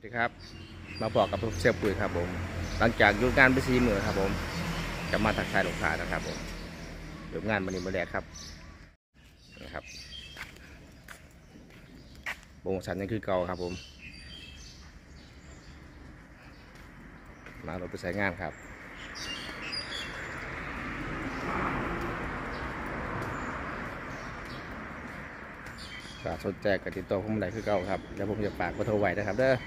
ดีครับมาบอกกับเซลปุ๋ยครับผมหลังจากหยุดงานไป4 มื้อครับผมจะมาทักทายลูกค้านะครับผมหยุดงานวันนี้มาแรกครับนะครับโปรโมชั่นยังคือเก่าครับผมมาเราไปใช้งานครับถ้าสนใจก็ติดต่อผมได้คือเก่าครับแล้วผมจะฝากเบอร์โทรไว้นะครับเด้อ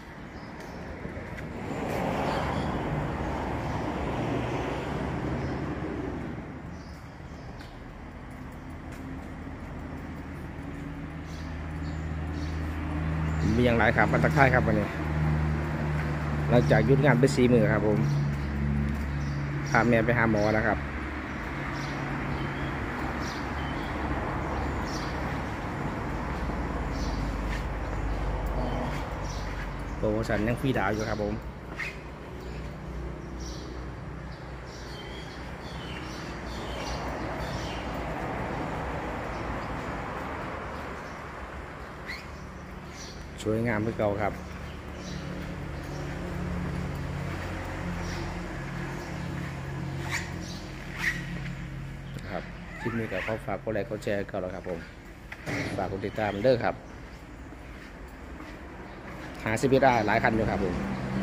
มีอย่างไรครับมาทักทายครับวันนี้หลังจากหยุดงานไป4 มื้อครับผมพาแม่ไปหาหมอนะครับโปรโมชั่นยังฟรีดาวอยู่ครับผมสวยงามเหมือนเก่าครับคลิปนี้ก็ขอฝากกดไลค์กดแชร์กันแล้วครับผมฝากกดติดตามเด้อครับหาซื้อได้หลายคันอยู่ครับผม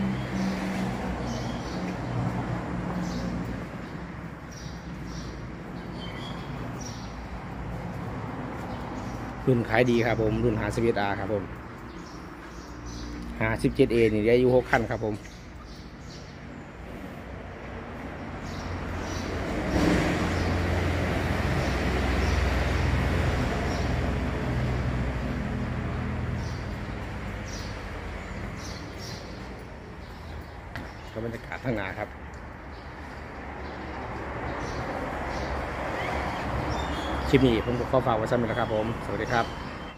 รุ่นขายดีครับผมรุ่นหาซื้อได้ครับผม57Aนี่ได้อยู่6 คันครับผมก็บรรยากาศข้างหน้าครับคลิปนี้ผมก็ขอฝากไว้ซ้ำนะครับผมสวัสดีครับ